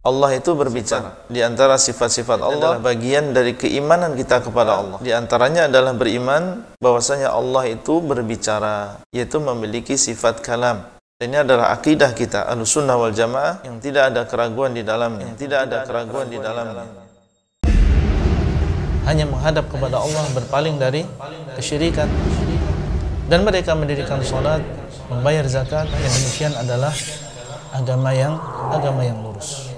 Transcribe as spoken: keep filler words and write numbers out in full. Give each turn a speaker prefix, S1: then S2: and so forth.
S1: Allah itu berbicara. Di antara sifat-sifat Allah adalah bagian dari keimanan kita kepada Allah. Di antaranya adalah beriman bahwasanya Allah itu berbicara, yaitu memiliki sifat kalam. Ini adalah akidah kita Ahlussunnah wal Jamaah yang tidak ada keraguan di dalamnya, yang tidak ada keraguan di dalamnya. Hanya menghadap kepada Allah, berpaling dari kesyirikan, dan mereka mendirikan salat, membayar zakat. Yang demikian adalah agama yang agama yang lurus.